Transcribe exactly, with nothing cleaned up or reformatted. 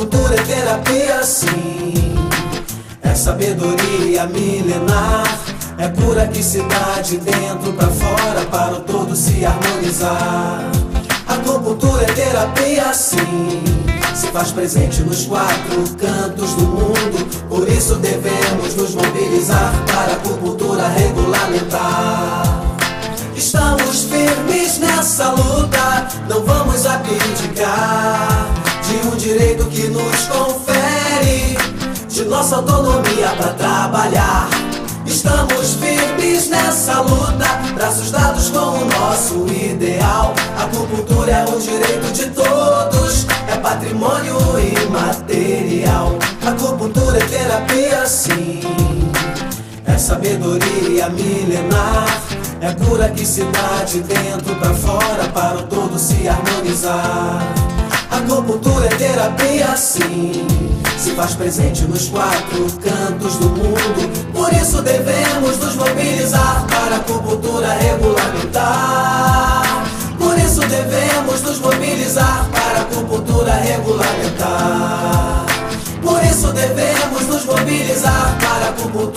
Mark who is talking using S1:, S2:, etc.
S1: acupuntura é terapia, sim. É sabedoria milenar. É cura que se dá de dentro pra fora, para o todo se harmonizar. Acupuntura é terapia, sim. Se faz presente nos quatro cantos do mundo. Por isso devemos nos mobilizar para a acupuntura regulamentar. Estamos firmes nessa luta, não vamos abdicar de um direito que nos confere, de nossa autonomia para trabalhar. Estamos firmes nessa luta, braços dados com o nosso ideal. A acupuntura é um direito de todos, é patrimônio imaterial. A acupuntura é terapia, sim. É sabedoria milenar. É cura que se dá de dentro pra fora, para o todo se harmonizar. A acupuntura é terapia, sim. Se faz presente nos quatro cantos do mundo. Por isso devemos nos mobilizar para a acupuntura regulamentar. Por isso devemos nos mobilizar para a acupuntura regulamentar. Por isso devemos nos mobilizar para a acupuntura